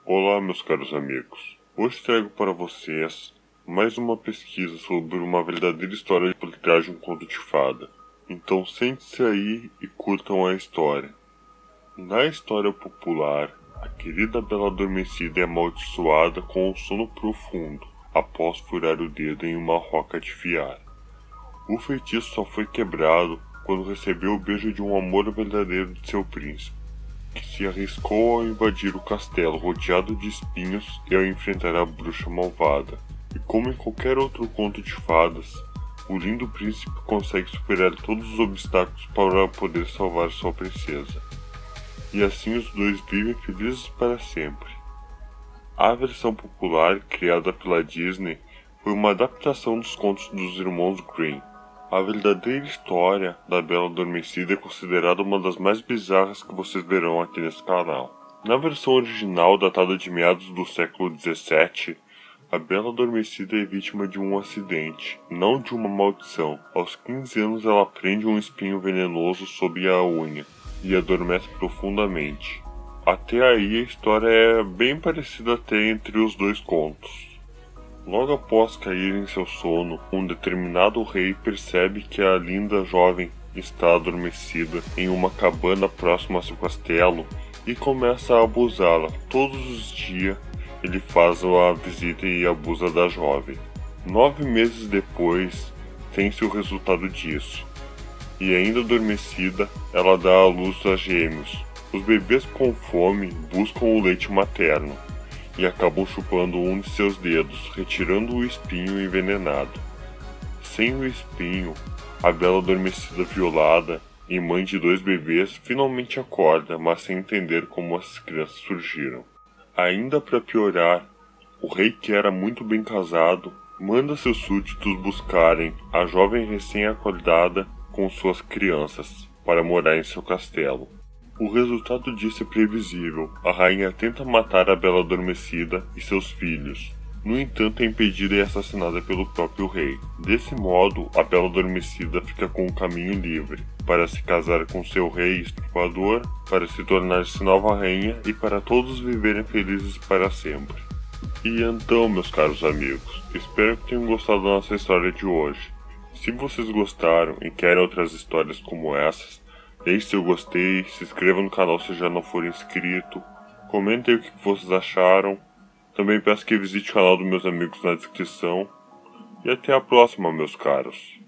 Olá, meus caros amigos. Hoje trago para vocês mais uma pesquisa sobre uma verdadeira história por trás de um conto de fada. Então sente-se aí e curtam a história. Na história popular, a querida Bela Adormecida é amaldiçoada com um sono profundo após furar o dedo em uma roca de fiar. O feitiço só foi quebrado quando recebeu o beijo de um amor verdadeiro de seu príncipe, que se arriscou ao invadir o castelo rodeado de espinhos e ao enfrentar a bruxa malvada. E como em qualquer outro conto de fadas, o lindo príncipe consegue superar todos os obstáculos para poder salvar sua princesa. E assim os dois vivem felizes para sempre. A versão popular, criada pela Disney, foi uma adaptação dos contos dos irmãos Grimm. A verdadeira história da Bela Adormecida é considerada uma das mais bizarras que vocês verão aqui nesse canal. Na versão original, datada de meados do século XVII, a Bela Adormecida é vítima de um acidente, não de uma maldição. Aos 15 anos ela prende um espinho venenoso sob a unha e adormece profundamente. Até aí a história é bem parecida até entre os dois contos. Logo após cair em seu sono, um determinado rei percebe que a linda jovem está adormecida em uma cabana próxima a seu castelo e começa a abusá-la. Todos os dias ele faz a visita e abusa da jovem. 9 meses depois, tem-se o resultado disso. E ainda adormecida, ela dá à luz a gêmeos. Os bebês com fome buscam o leite materno e acabam chupando um de seus dedos, retirando o espinho envenenado. Sem o espinho, a Bela Adormecida violada e mãe de 2 bebês finalmente acorda, mas sem entender como as crianças surgiram. Ainda para piorar, o rei, que era muito bem casado, manda seus súditos buscarem a jovem recém-acordada com suas crianças para morar em seu castelo. O resultado disso é previsível. A rainha tenta matar a Bela Adormecida e seus filhos. No entanto, é impedida e assassinada pelo próprio rei. Desse modo, a Bela Adormecida fica com um caminho livre para se casar com seu rei estuprador, para se tornar-se nova rainha e para todos viverem felizes para sempre. E então, meus caros amigos, espero que tenham gostado da nossa história de hoje. Se vocês gostaram e querem outras histórias como essas, deixe seu gostei, se inscreva no canal se já não for inscrito, comentem o que vocês acharam, também peço que visite o canal dos meus amigos na descrição, e até a próxima, meus caros.